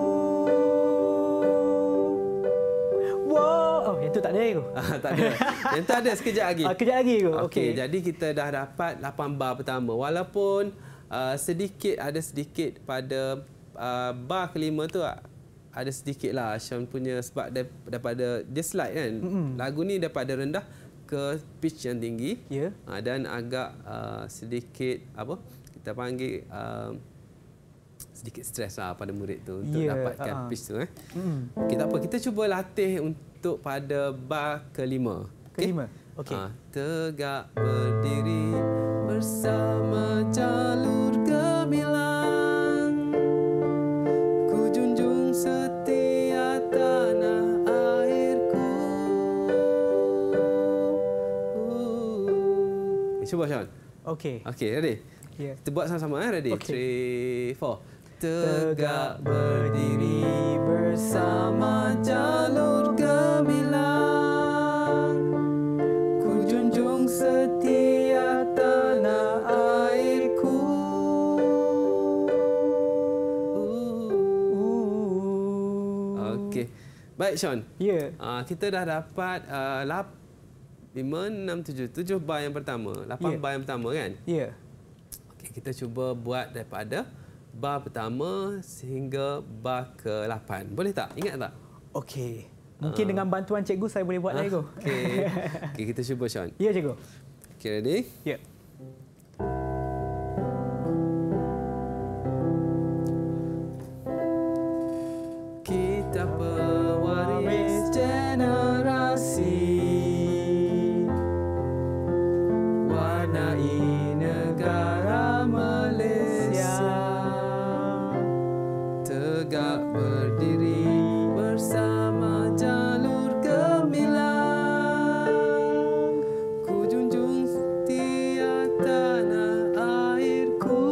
Wow, oh, yang tu tak ada aku.
Ah, tak ada. Yang tu ada sekejap lagi.
Ah, kejap lagi aku.
Okey,
Okey.
jadi kita dah dapat lapan bar pertama. Walaupun uh, sedikit ada sedikit pada uh, bar kelima tu uh, ada sedikit lah Sean punya sebab dia, daripada dia slide kan. Mm-hmm. Lagu ni daripada rendah ke pitch yang tinggi.
Ya.
Uh, dan agak uh, sedikit apa? Kita panggil uh, sedikit stres lah pada murid tu untuk
Ya,
dapatkan
uh-uh.
pitch tu eh.
Mm.
Okey, tak apa, kita cuba latih untuk pada bar kelima. Okey?
Kelima. Okey.
Ha, tegak berdiri bersama jalur gemilang, ku junjung setia tanah airku. Uh. Cuba Sean.
Okey.
Okey, ready?
Ya.
Kita buat sama-sama eh, ready?
Okey.
three, four. Tegak berdiri bersama jalur gemilang, ku junjung setia tanah airku. Okey. Baik Sean.
Ya.
Uh, kita dah dapat uh, lima, enam, tujuh. tujuh bar yang pertama. lapan
Ya.
bar yang pertama kan?
Ya.
Okey, kita cuba buat daripada bar pertama sehingga bar ke lapan. Boleh tak? Ingat tak?
Okey. Mungkin dengan bantuan cikgu saya boleh buat lagi tu.
Okey. Okey, kita cuba Sean.
Ya, cikgu.
Okey, ready?
Ya.
Kita pewaris generasi, warnai negara Malaysia, tegak berdiri bersama jalur gemilang, ku junjung setia tanah airku.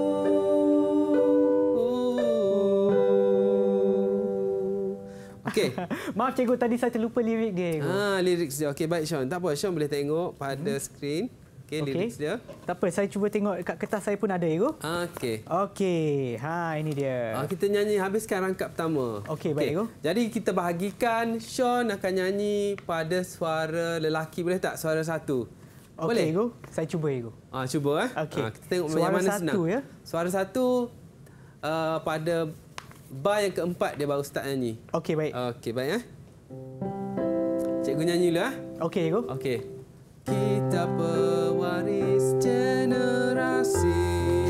Okey.
Maaf cikgu, tadi saya terlupa lirik dia. Cikgu.
Ah, lirik dia. Okey, baik Sean. Tak apa, Sean boleh tengok pada hmm. skrin. Okey,
Okey.
lirik dia.
Tak apa, saya cuba tengok kat kertas saya pun ada, cikgu.
Ah, okey.
Okey. Ha, ini dia.
Ah, kita nyanyi habiskan rangkap pertama.
Okey, baik, cikgu.
Jadi kita bahagikan Sean akan nyanyi pada suara lelaki, boleh tak? Suara satu.
Okey,
Boleh?
cikgu. Saya cuba, cikgu.
Ah, cuba eh.
Okey.
Ah, kita tengok
Suara
yang mana
satu,
senang.
ya?
Suara satu uh, pada bar yang keempat dia baru start nyanyi.
Okey, baik.
Okey, baik eh. Cikgu nyanyi dulu eh.
Okey, cikgu.
Okey. Kita pewaris generasi,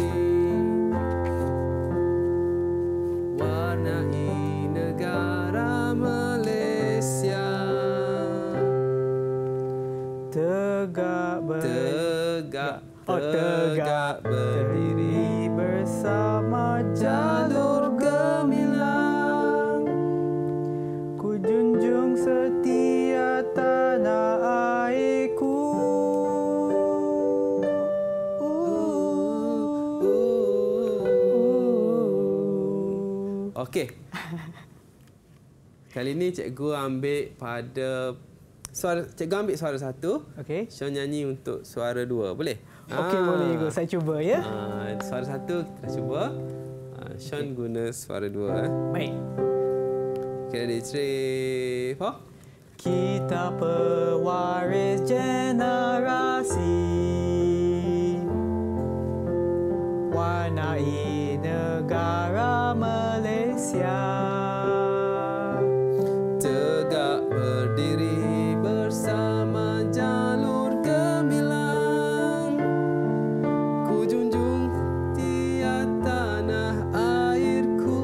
warnai negara Malaysia,
Tegak ber...
tegak,
Oh, tegak
berdiri
bersama
jalur gemilang,
ku junjung setia tanah airku.
Okey. Kali ni cikgu ambil pada suara, cikgu ambil suara satu.
Okey.
Sean nyanyi untuk suara dua. Boleh?
Okey, boleh, cikgu. Saya cuba, ya.
Ah, suara satu kita cuba. Ah, Sean okay. guna suara dua. Eh.
Baik.
Okay, ready? Three, four.
Kita pewaris generasi, warnai negara Malaysia,
tegak berdiri bersama jalur gemilang, ku junjung setia tanah airku.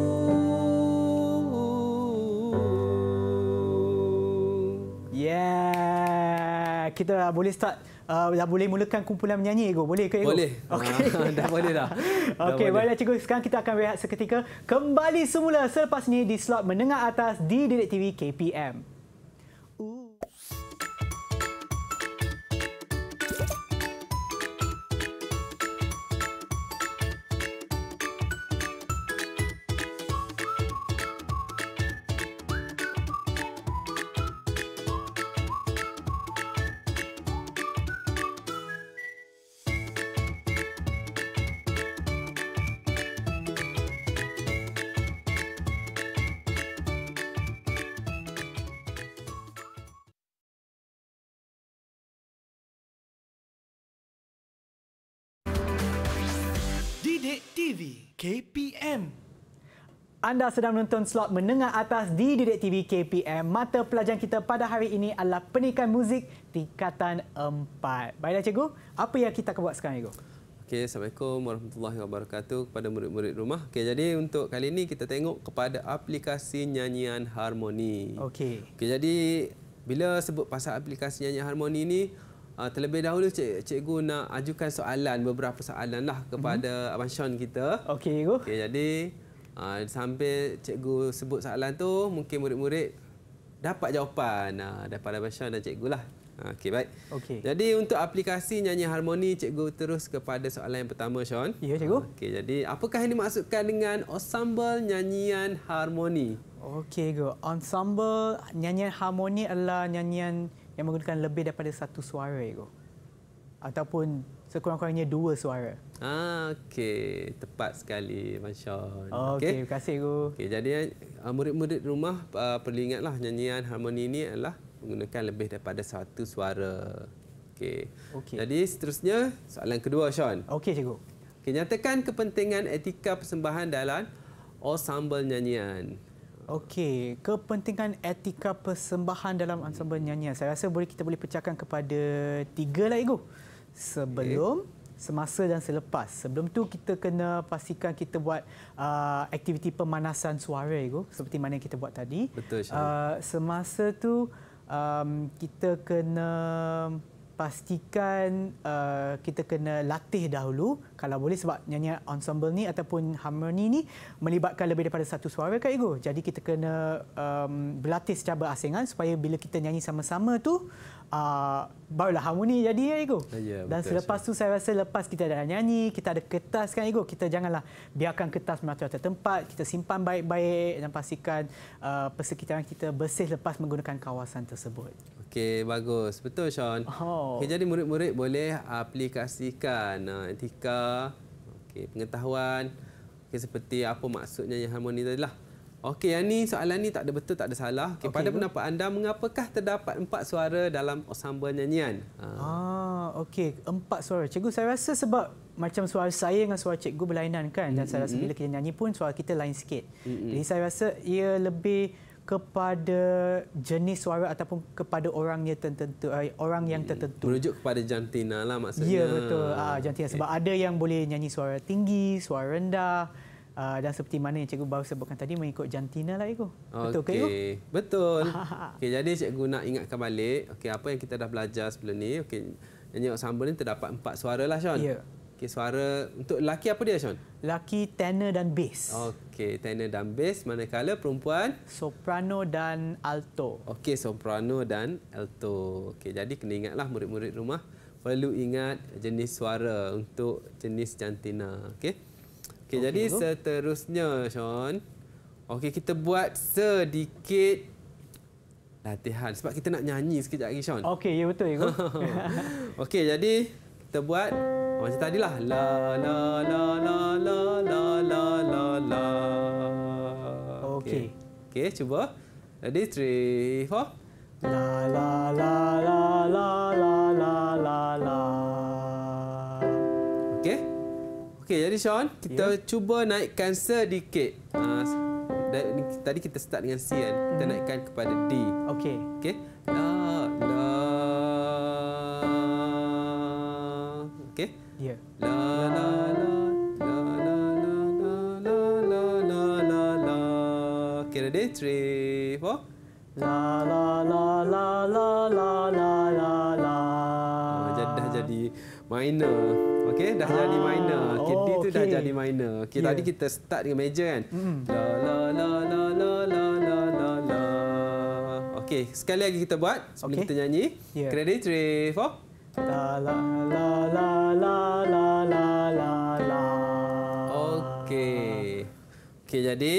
Yeah, kita dah boleh start, uh, dah boleh mulakan kumpulan menyanyi, Ego. Boleh ke, Ego?
Boleh.
Okey.
Ah, dah boleh dah. Dah
Okey,
boleh.
baiklah cikgu. Sekarang kita akan berehat seketika. Kembali semula selepas ini di slot menengah atas di Didik T V K P M.
Didik T V K P M.
Anda sedang menonton slot menengah atas di Didik T V K P M. Mata pelajaran kita pada hari ini adalah pendidikan muzik tingkatan empat. Baiklah cikgu, apa yang kita akan buat sekarang cikgu?
Okey, Assalamualaikum warahmatullahi wabarakatuh kepada murid-murid rumah. Okey, jadi untuk kali ini kita tengok kepada aplikasi nyanyian harmoni.
Okey.
Okey, jadi bila sebut pasal aplikasi nyanyian harmoni ni, uh, terlebih dahulu cik, cikgu nak ajukan soalan, beberapa soalan lah kepada mm-hmm. Abang Sean kita.
Okey cikgu.
Okey, jadi uh, sambil cikgu sebut soalan tu, mungkin murid-murid dapat jawapan uh, daripada Abang Sean dan cikgu lah. Okey, baik.
Okey.
Jadi untuk aplikasi nyanyian harmoni, cikgu terus kepada soalan yang pertama, Sean.
Ya, cikgu.
Okey, jadi apakah yang dimaksudkan dengan ensemble nyanyian harmoni?
Okey, cikgu. Ensemble nyanyian harmoni adalah nyanyian yang menggunakan lebih daripada satu suara, cikgu. Ataupun sekurang-kurangnya dua suara.
Ah, okey, tepat sekali, Masya Allah.
Okey, terima kasih, cikgu.
Okey, jadi uh, murid-murid rumah uh, perlu ingatlah nyanyian harmoni ini adalah menggunakan lebih daripada satu suara. Okey.
Okey.
Jadi seterusnya soalan kedua, Sean.
Okey, cikgu.
Okey, nyatakan kepentingan etika persembahan dalam ensemble nyanyian.
Okey, kepentingan etika persembahan dalam ensemble nyanyian. Saya rasa boleh kita boleh pecahkan kepada tiga lah, cikgu. Sebelum, okay. semasa dan selepas. Sebelum tu kita kena pastikan kita buat uh, aktiviti pemanasan suara, cikgu, seperti mana yang kita buat tadi.
Betul, Syah.
Uh, semasa tu um, kita kena pastikan uh, kita kena latih dahulu kalau boleh, sebab nyanyian ensemble ni ataupun harmoni ni melibatkan lebih daripada satu suara, kan cikgu. Jadi kita kena um, berlatih secara berasingan supaya bila kita nyanyi sama-sama tu uh, barulah harmoni jadi, ya cikgu.
Ya,
dan
betul,
selepas tu saya rasa lepas kita dah nyanyi, kita ada kertas, kan cikgu. Kita janganlah biarkan kertas merata-rata tempat, kita simpan baik-baik dan pastikan uh, persekitaran kita bersih lepas menggunakan kawasan tersebut.
Okey, bagus. Betul, Sean.
Oh.
Okey, jadi murid-murid boleh aplikasikan uh, etika, okey, pengetahuan, okey, seperti apa maksudnya yang harmoni tadi lah. Okey, yang ni soalan ni tak ada betul, tak ada salah. Okey, okay, pada pendapat anda, mengapakah terdapat empat suara dalam ensemble nyanyian? Uh.
Ah, okey, empat suara. Cikgu, saya rasa sebab macam suara saya dengan suara cikgu berlainan, kan? Dan mm-hmm. saya rasa bila kita nyanyi pun suara kita lain sikit. Mm-hmm. Jadi saya rasa ia lebih kepada jenis suara ataupun kepada orangnya tertentu, orang yang tertentu.
Merujuk kepada jantina lah maksudnya.
Ya, betul. Ah, jantina. Okay. Sebab ada yang boleh nyanyi suara tinggi, suara rendah. Uh, dan seperti mana yang cikgu baru sebutkan tadi, mengikut jantina lah, cikgu. Betul ke, cikgu?
Betul. Okey, jadi cikgu nak ingatkan balik, okey, apa yang kita dah belajar sebelum ni. Okey, nyanyi ensemble ni terdapat empat suara lah, Sean.
Ya.
Okey, suara untuk lelaki apa dia, Sean?
Lelaki tenor dan bass.
Okey, tenor dan bass. Manakala perempuan?
Soprano dan alto.
Okey, soprano dan alto. Okey, jadi kena ingatlah murid-murid rumah perlu ingat jenis suara untuk jenis jantina. Okey. Okey, okay, jadi betul. Seterusnya, Sean. Okey, kita buat sedikit latihan sebab kita nak nyanyi sekejap lagi, Sean.
Okey, ya betul, ya.
Okey, jadi kita buat macam tadilah. La la la la la la la la la. Okey. Okey, cuba. Ready, three, four.
La la la la la la la la la.
Okey. Okey, jadi Sean, kita yeah. cuba naikkan sedikit. Uh, tadi kita start dengan C, kan? Kita hmm. naikkan kepada D.
Okey.
Okey. La la. Okey.
Ya. Yeah.
La la la la la la la la la la la. Okey, ready? three, four.
La la la la la la la la la.
Oh, jadi dah jadi minor. Okey, dah ah, jadi minor. Okey, oh, D tu okay. dah jadi minor. Okey, yeah. tadi kita start dengan major, kan? Mm. La la la la la la la la la. Okey, sekali lagi kita buat sebelum okay. kita nyanyi. Yeah. Ready? three, four.
La la la la la la la la la.
Okey. Okey, jadi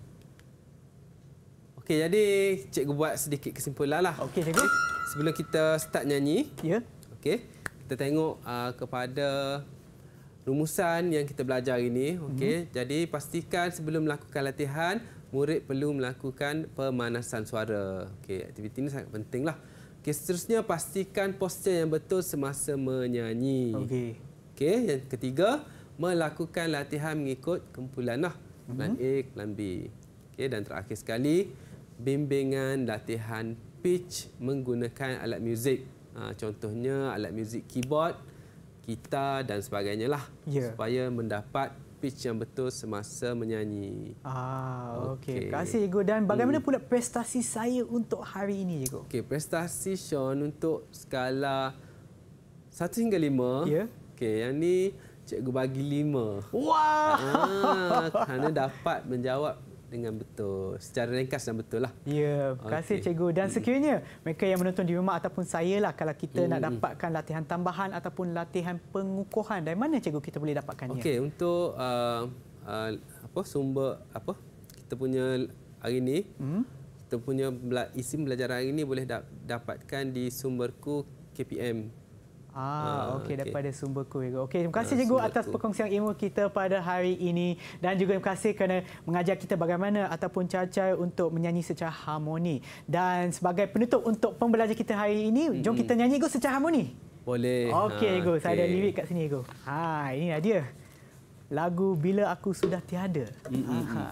Okey, jadi cikgu buat sedikit kesimpulan lah.
Okey, cikgu.
Sebelum kita start nyanyi.
Ya. Yeah. Okey.
Kita tengok uh, kepada rumusan yang kita belajar ini. Okey. Mm-hmm. Jadi pastikan sebelum melakukan latihan, murid perlu melakukan pemanasan suara. Okey, aktiviti ini sangat pentinglah. Okey, seterusnya pastikan postur yang betul semasa menyanyi.
Okey.
Okey, yang ketiga, melakukan latihan mengikut kumpulan lah. Kumpulan A, kumpulan B. Okay, dan terakhir sekali, bimbingan latihan pitch menggunakan alat muzik. Ha, contohnya alat muzik keyboard, gitar dan sebagainya lah.
Ya.
Supaya mendapat pitch yang betul semasa menyanyi.
Ah, okey.
Okey.
Terima kasih Cikgu. Dan bagaimana pula prestasi saya untuk hari ini, Cikgu?
Okey, prestasi Sean untuk skala satu hingga lima.
Ya.
Okey, yang ni cikgu bagi lima.
Wah!
Ah, kerana dapat menjawab dengan betul, secara ringkas dan betul lah.
Ya, terima kasih
Okey.
Cikgu. Dan sekiranya mereka yang menonton di rumah ataupun saya lah, kalau kita
Hmm.
nak dapatkan latihan tambahan ataupun latihan pengukuhan, dari mana Cikgu kita boleh dapatkannya?
Okey, untuk uh, uh, apa sumber apa kita punya hari ini,
Hmm?
kita punya bela- isi pembelajaran hari ini boleh da- dapatkan di sumberku K P M.
Ah,
Ah,
okey,
okey.
daripada sumberku. Okey, terima kasih
Ah,
Cikgu atas
sumberku.
perkongsian ilmu kita pada hari ini dan juga terima kasih kerana mengajar kita bagaimana ataupun cara-cara untuk menyanyi secara harmoni. Dan sebagai penutup untuk pembelajaran kita hari ini, jom kita nyanyi Cikgu secara harmoni.
Boleh.
Okey,
Ha,
Cikgu, saya ada
okey.
lirik kat sini Cikgu. Ha, ini dia. Lagu Bila Aku Sudah Tiada. Ha.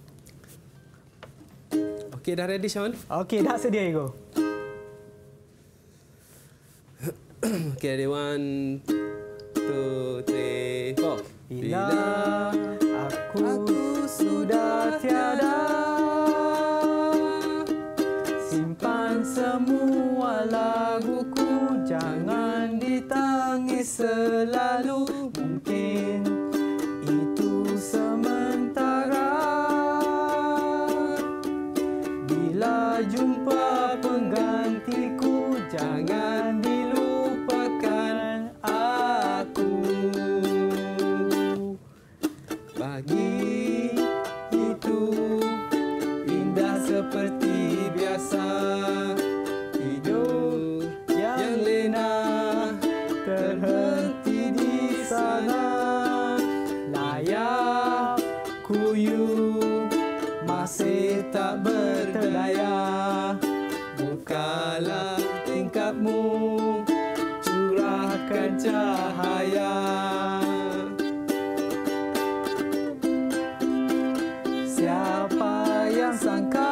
Okey, dah ready Sean?
Okey, dah sedia Cikgu.
Okey, ready, one, two, three, four.
Bila aku sudah tiada, simpan semua laguku, jangan ditangis selalu, mungkin itu sementara. Bila jumpa penggantiku, jangan dilupakan aku.
Pagi itu indah seperti biasa, hidup yang lena
Terhenti di sana, layak kuyup masih tak berdaya. Bukalah tingkapmu, curahkan cahaya. Siapa yang sangka